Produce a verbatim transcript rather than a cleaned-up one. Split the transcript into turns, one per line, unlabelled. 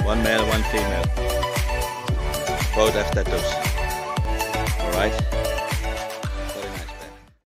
One male, one female. Both have tattoos. Alright?